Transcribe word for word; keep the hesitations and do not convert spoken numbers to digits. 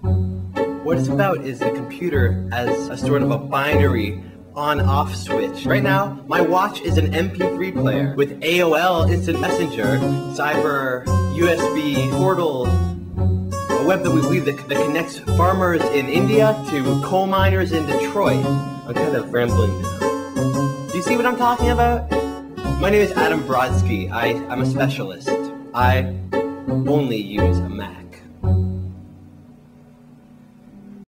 What it's about is the computer as a sort of a binary on-off switch. Right now, my watch is an M P three player with A O L Instant Messenger, cyber, U S B portal, a web that we believe that, that connects farmers in India to coal miners in Detroit. I'm kind of rambling now. Do you see what I'm talking about? My name is Adam Brodsky. I, I'm a specialist. I only use a Mac.